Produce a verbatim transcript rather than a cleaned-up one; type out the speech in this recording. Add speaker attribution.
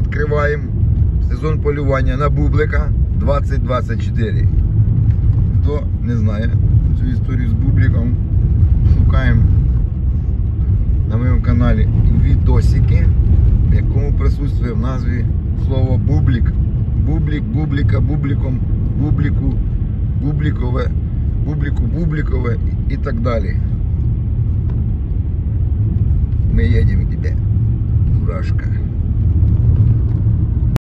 Speaker 1: відкриваємо сезон полювання на бублика двадцять двадцять чотири. Хто не знає цю історію з бубликом, шукаємо на моєму каналі відосики, в якому присутствує в назві слово бублик. Бублик, бублика, бубликом, бублику, бубликове, бублику, бубликове і так далі. Ми їдемо к тебе, дурашка.